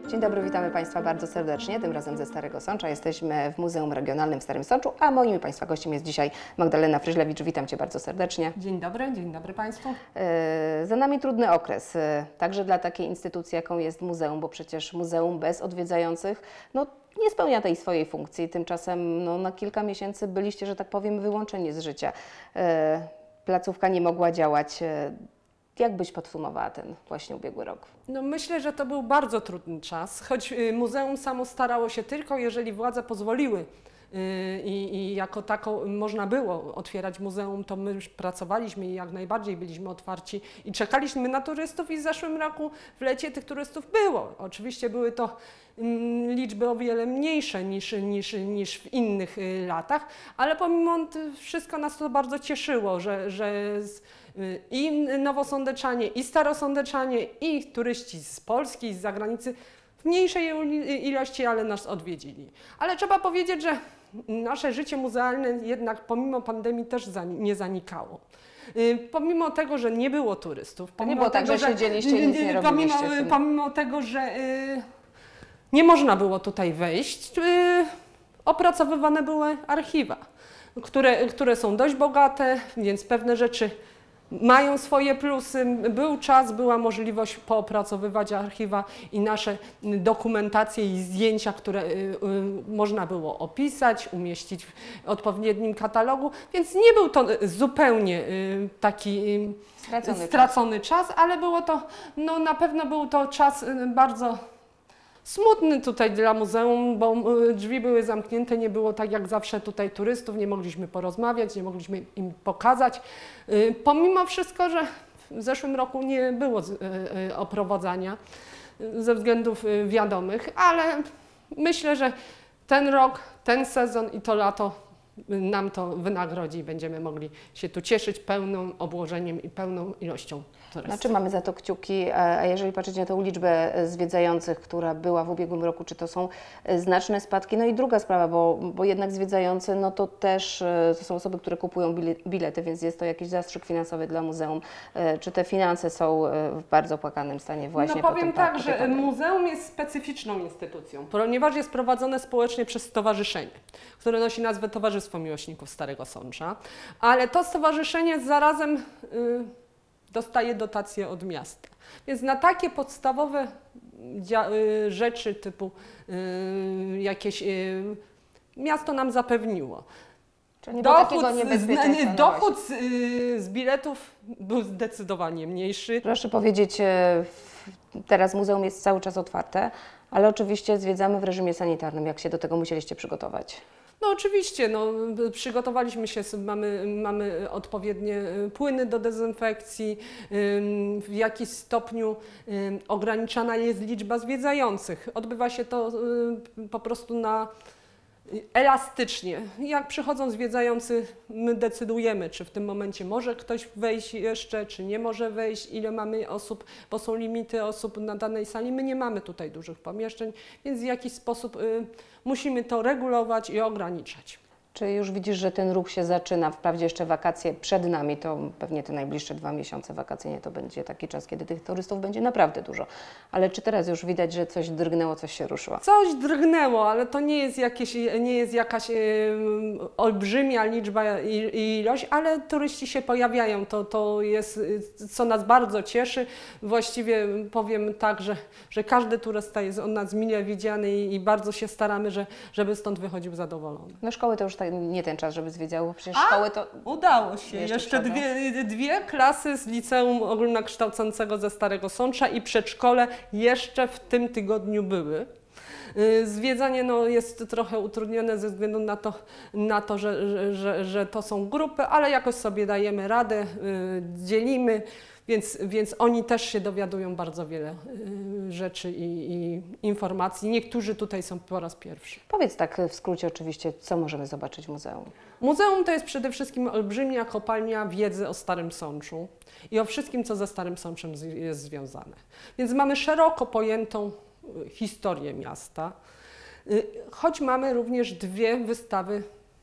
Dzień dobry, witamy Państwa bardzo serdecznie, tym razem ze Starego Sącza. Jesteśmy w Muzeum Regionalnym w Starym Sączu, a moim i Państwa gościem jest dzisiaj Magdalena Fryżlewicz. Witam Cię bardzo serdecznie. Dzień dobry Państwu. Za nami trudny okres, także dla takiej instytucji, jaką jest muzeum, bo przecież muzeum bez odwiedzających nie spełnia tej swojej funkcji. Tymczasem na kilka miesięcy byliście, że tak powiem, wyłączeni z życia. Placówka nie mogła działać. Jak byś podsumowała ten właśnie ubiegły rok? Myślę, że to był bardzo trudny czas, choć muzeum samo starało się tylko, jeżeli władze pozwoliły i jako tako można było otwierać muzeum, to my już pracowaliśmy i jak najbardziej byliśmy otwarci i czekaliśmy na turystów i w zeszłym roku w lecie tych turystów było. Oczywiście były to liczby o wiele mniejsze niż w innych latach, ale pomimo wszystko nas to bardzo cieszyło, że i nowosądeczanie, i starosądeczanie, i turyści z Polski, z zagranicy w mniejszej ilości, ale nas odwiedzili. Ale trzeba powiedzieć, że nasze życie muzealne jednak pomimo pandemii też nie zanikało. Pomimo tego, że nie było turystów, pomimo nie było tego, tak, że siedzieliście i nic nie robiliście. Pomimo tego, że nie można było tutaj wejść, opracowywane były archiwa, które są dość bogate, więc pewne rzeczy mają swoje plusy. Był czas, była możliwość poopracowywać archiwa i nasze dokumentacje i zdjęcia, które można było opisać, umieścić w odpowiednim katalogu, więc nie był to zupełnie taki stracony czas, ale było to, na pewno był to czas bardzo smutny tutaj dla muzeum, bo drzwi były zamknięte, nie było tak jak zawsze tutaj turystów, nie mogliśmy porozmawiać, nie mogliśmy im pokazać. Pomimo wszystko, że w zeszłym roku nie było oprowadzania ze względów wiadomych, ale myślę, że ten rok, ten sezon i to lato nam to wynagrodzi i będziemy mogli się tu cieszyć pełnym obłożeniem i pełną ilością turystów. Znaczy mamy za to kciuki, a jeżeli patrzeć na tę liczbę zwiedzających, która była w ubiegłym roku, czy to są znaczne spadki? I druga sprawa, bo jednak zwiedzający, to też to są osoby, które kupują bilety, więc jest to jakiś zastrzyk finansowy dla muzeum. Czy te finanse są w bardzo opłakanym stanie właśnie po powiem tym tak, że muzeum jest specyficzną instytucją, ponieważ jest prowadzone społecznie przez stowarzyszenie, które nosi nazwę Towarzystwo Miłośników Starego Sącza, ale to stowarzyszenie zarazem dostaje dotacje od miasta. Więc na takie podstawowe rzeczy typu jakieś miasto nam zapewniło. Czyli nie dochód z biletów był zdecydowanie mniejszy. Proszę powiedzieć, teraz muzeum jest cały czas otwarte, ale oczywiście zwiedzamy w reżimie sanitarnym. Jak się do tego musieliście przygotować? Oczywiście, przygotowaliśmy się, mamy odpowiednie płyny do dezynfekcji, w jakiś stopniu ograniczana jest liczba zwiedzających. Odbywa się to po prostu elastycznie. Jak przychodzą zwiedzający, my decydujemy, czy w tym momencie może ktoś wejść jeszcze, czy nie może wejść, ile mamy osób, bo są limity osób na danej sali. My nie mamy tutaj dużych pomieszczeń, więc w jakiś sposób musimy to regulować i ograniczać. Czy już widzisz, że ten ruch się zaczyna? Wprawdzie jeszcze wakacje przed nami, to pewnie te najbliższe 2 miesiące wakacyjne to będzie taki czas, kiedy tych turystów będzie naprawdę dużo. Ale czy teraz już widać, że coś drgnęło, coś się ruszyło? Coś drgnęło, ale to nie jest jakaś olbrzymia liczba i ilość, ale turyści się pojawiają. To jest, co nas bardzo cieszy. Właściwie powiem tak, że każdy turysta jest od nas mile widziany i bardzo się staramy, żeby stąd wychodził zadowolony. Szkoły to już nie ten czas, żeby zwiedzały, przecież szkoły to... Udało się. Jeszcze dwie klasy z liceum ogólnokształcącego ze Starego Sącza i przedszkole jeszcze w tym tygodniu były. Zwiedzanie jest trochę utrudnione ze względu na to, że to są grupy, ale jakoś sobie dajemy radę, dzielimy. Więc oni też się dowiadują bardzo wiele rzeczy i informacji. Niektórzy tutaj są po raz pierwszy. Powiedz tak w skrócie oczywiście, co możemy zobaczyć w muzeum? Muzeum to jest przede wszystkim olbrzymia kopalnia wiedzy o Starym Sączu i o wszystkim, co ze Starym Sączem jest związane. Więc mamy szeroko pojętą historię miasta, choć mamy również 2 wystawy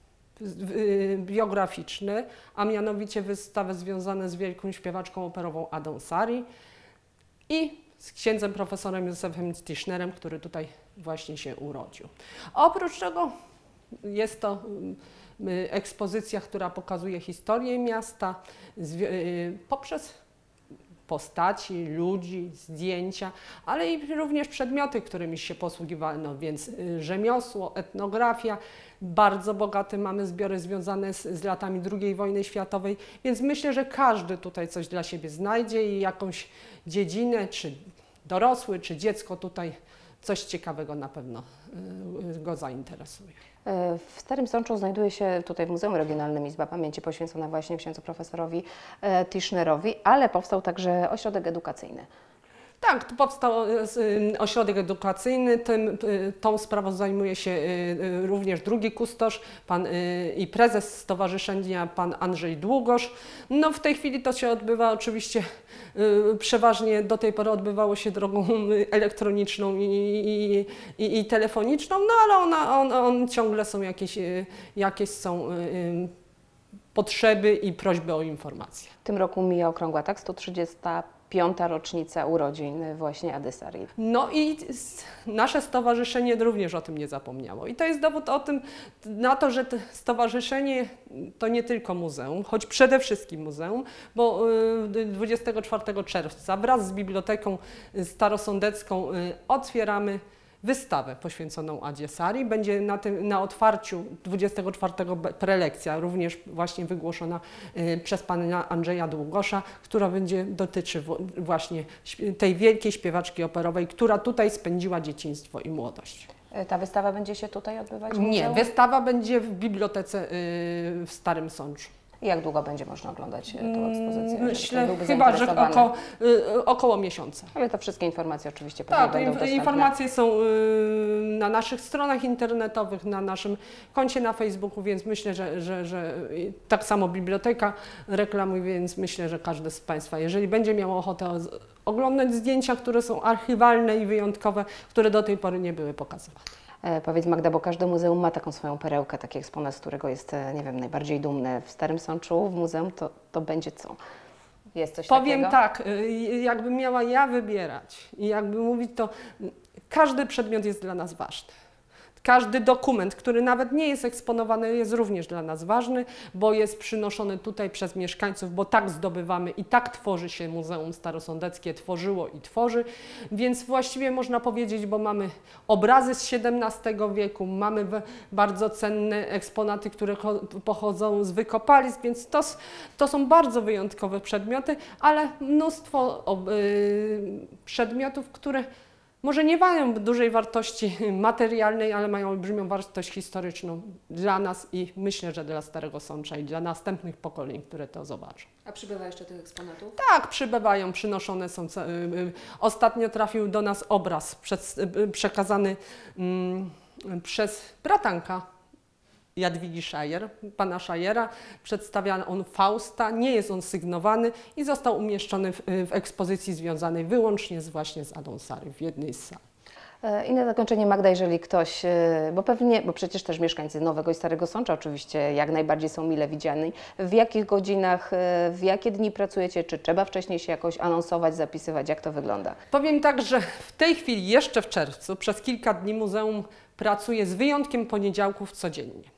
biograficzne, a mianowicie wystawy związane z wielką śpiewaczką operową Adą Sari i z księdzem profesorem Józefem Tischnerem, który tutaj właśnie się urodził. Oprócz tego jest to ekspozycja, która pokazuje historię miasta poprzez postaci, ludzi, zdjęcia, ale i również przedmioty, którymi się posługiwano, więc rzemiosło, etnografia. Bardzo bogate mamy zbiory związane z latami II wojny światowej, więc myślę, że każdy tutaj coś dla siebie znajdzie i jakąś dziedzinę, czy dorosły, czy dziecko tutaj coś ciekawego na pewno go zainteresuje. W Starym Sączu znajduje się tutaj w Muzeum Regionalnym Izba Pamięci poświęcona właśnie księdzu profesorowi Tischnerowi, ale powstał także ośrodek edukacyjny. Tak, tu powstał ośrodek edukacyjny, tą sprawą zajmuje się również drugi kustosz i prezes stowarzyszenia, pan Andrzej Długosz. No w tej chwili to się odbywa oczywiście, przeważnie do tej pory odbywało się drogą elektroniczną i telefoniczną, no ale ciągle są jakieś są potrzeby i prośby o informacje. W tym roku mija okrągła, tak? 135. rocznica urodzin właśnie Adysari. No i nasze stowarzyszenie również o tym nie zapomniało. I to jest dowód na to, że to stowarzyszenie to nie tylko muzeum, choć przede wszystkim muzeum, bo 24 czerwca wraz z Biblioteką Starosądecką otwieramy wystawę poświęconą Adzie Sari. Będzie na otwarciu 24 prelekcja, również właśnie wygłoszona przez pana Andrzeja Długosza, która będzie dotyczy właśnie tej wielkiej śpiewaczki operowej, która tutaj spędziła dzieciństwo i młodość. Ta wystawa będzie się tutaj odbywać w Nie, muzeum? wystawa będzie w bibliotece w Starym Sączu. I jak długo będzie można oglądać tę ekspozycję? Myślę chyba, że około miesiąca. Ale to wszystkie informacje oczywiście pewnie Tak, będą dostępne. informacje są na naszych stronach internetowych, na naszym koncie na Facebooku, więc myślę, że tak samo biblioteka reklamuje, więc myślę, że każdy z Państwa, jeżeli będzie miał ochotę oglądać zdjęcia, które są archiwalne i wyjątkowe, które do tej pory nie były pokazywane. Powiedz Magda, bo każde muzeum ma taką swoją perełkę, taki eksponat, z którego jest, nie wiem, najbardziej dumny. W Starym Sączu, w muzeum to będzie co? Jest coś Powiem takiego? tak, jakbym miała ja wybierać i jakby mówić, to każdy przedmiot jest dla nas ważny. Każdy dokument, który nawet nie jest eksponowany, jest również dla nas ważny, bo jest przynoszony tutaj przez mieszkańców, bo tak zdobywamy i tak tworzy się Muzeum Starosądeckie, tworzyło i tworzy, więc właściwie można powiedzieć, bo mamy obrazy z XVII wieku, mamy bardzo cenne eksponaty, które pochodzą z wykopalisk, więc to są bardzo wyjątkowe przedmioty, ale mnóstwo przedmiotów, które może nie mają dużej wartości materialnej, ale mają olbrzymią wartość historyczną dla nas i myślę, że dla Starego Sącza i dla następnych pokoleń, które to zobaczą. A przybywa jeszcze tych eksponatów? Tak, przybywają, przynoszone są. Ostatnio trafił do nas obraz przekazany przez bratanka Jadwigi Szajer, pana Szajera. Przedstawia on Fausta, nie jest on sygnowany i został umieszczony w ekspozycji związanej wyłącznie właśnie z Adą Sary w jednej z sal. I na zakończenie Magda, jeżeli ktoś, bo przecież też mieszkańcy Nowego i Starego Sącza oczywiście jak najbardziej są mile widziani, w jakich godzinach, w jakie dni pracujecie, czy trzeba wcześniej się jakoś anonsować, zapisywać, jak to wygląda? Powiem tak, że w tej chwili, jeszcze w czerwcu, przez kilka dni muzeum pracuje z wyjątkiem poniedziałków codziennie.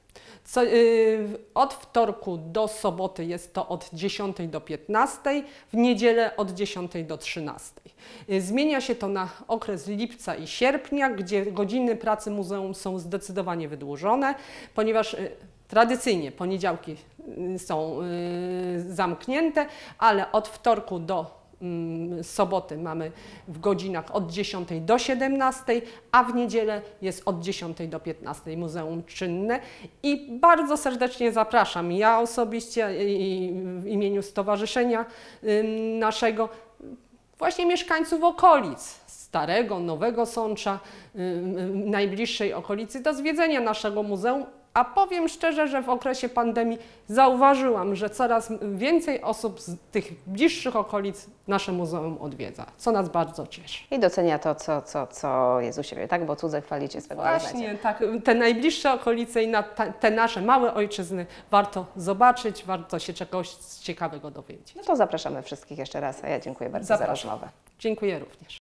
Od wtorku do soboty jest to od 10 do 15, w niedzielę od 10 do 13. Zmienia się to na okres lipca i sierpnia, gdzie godziny pracy muzeum są zdecydowanie wydłużone, ponieważ tradycyjnie poniedziałki są zamknięte, ale od wtorku do soboty mamy w godzinach od 10 do 17, a w niedzielę jest od 10 do 15 muzeum czynne i bardzo serdecznie zapraszam. Ja osobiście i w imieniu stowarzyszenia naszego właśnie mieszkańców okolic Starego, Nowego Sącza, najbliższej okolicy do zwiedzenia naszego muzeum. A powiem szczerze, że w okresie pandemii zauważyłam, że coraz więcej osób z tych bliższych okolic nasze muzeum odwiedza, co nas bardzo cieszy. I docenia to, co jest u siebie, tak? Bo cudze chwalicie swego Właśnie, tak. Te najbliższe okolice i te nasze małe ojczyzny warto zobaczyć, warto się czegoś ciekawego dowiedzieć. No to zapraszamy wszystkich jeszcze raz, a ja dziękuję bardzo za rozmowę. Dziękuję również.